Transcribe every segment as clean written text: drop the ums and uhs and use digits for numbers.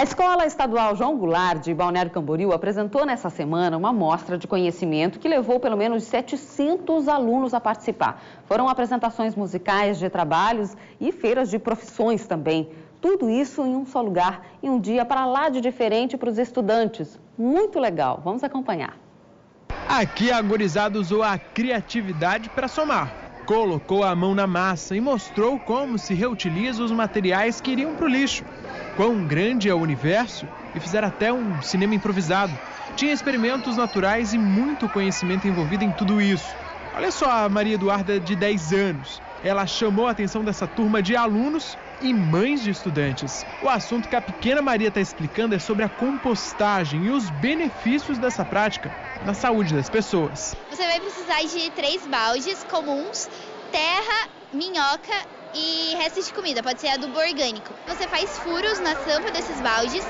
A Escola Estadual João Goulart de Balneário Camboriú apresentou nessa semana uma mostra de conhecimento que levou pelo menos 700 alunos a participar. Foram apresentações musicais de trabalhos e feiras de profissões também. Tudo isso em um só lugar, em um dia para lá de diferente para os estudantes. Muito legal, vamos acompanhar. Aqui a gurizada usou a criatividade para somar. Colocou a mão na massa e mostrou como se reutiliza os materiais que iriam para o lixo. Quão grande é o universo, e fizeram até um cinema improvisado. Tinha experimentos naturais e muito conhecimento envolvido em tudo isso. Olha só a Maria Eduarda, de 10 anos. Ela chamou a atenção dessa turma de alunos e mães de estudantes. O assunto que a pequena Maria está explicando é sobre a compostagem e os benefícios dessa prática na saúde das pessoas. Você vai precisar de 3 baldes comuns, terra, minhoca e restos de comida, pode ser adubo orgânico. Você faz furos na tampa desses baldes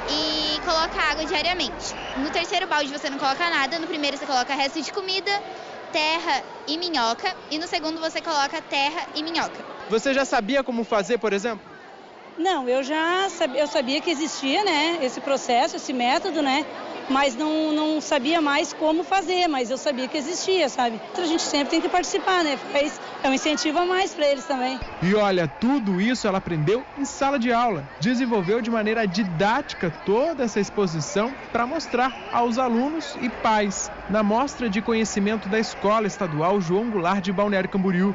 e coloca água diariamente. No terceiro balde você não coloca nada, no primeiro você coloca resto de comida, terra e minhoca, e no segundo você coloca terra e minhoca. Você já sabia como fazer, por exemplo? Não, eu sabia que existia, né, esse processo, esse método, né, mas não sabia mais como fazer, mas eu sabia que existia, sabe? A gente sempre tem que participar, né, é um incentivo a mais para eles também. E olha, tudo isso ela aprendeu em sala de aula. Desenvolveu de maneira didática toda essa exposição para mostrar aos alunos e pais na mostra de conhecimento da Escola Estadual João Goulart de Balneário Camboriú.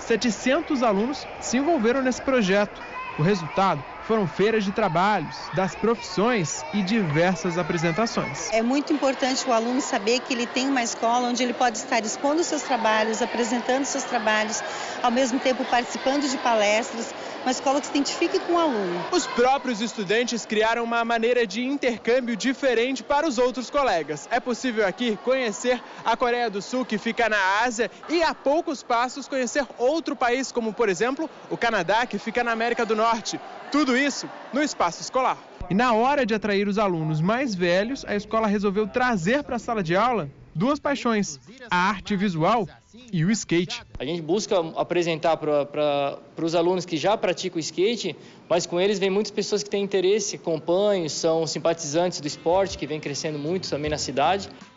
700 alunos se envolveram nesse projeto. O resultado foram feiras de trabalhos, das profissões e diversas apresentações. É muito importante o aluno saber que ele tem uma escola onde ele pode estar expondo seus trabalhos, apresentando seus trabalhos, ao mesmo tempo participando de palestras, uma escola que se identifique com o aluno. Os próprios estudantes criaram uma maneira de intercâmbio diferente para os outros colegas. É possível aqui conhecer a Coreia do Sul, que fica na Ásia, e a poucos passos conhecer outro país, como por exemplo o Canadá, que fica na América do Norte. Tudo isso no espaço escolar. E na hora de atrair os alunos mais velhos, a escola resolveu trazer para a sala de aula 2 paixões, a arte visual e o skate. A gente busca apresentar para os alunos que já praticam o skate, mas com eles vem muitas pessoas que têm interesse, acompanham, são simpatizantes do esporte, que vem crescendo muito também na cidade.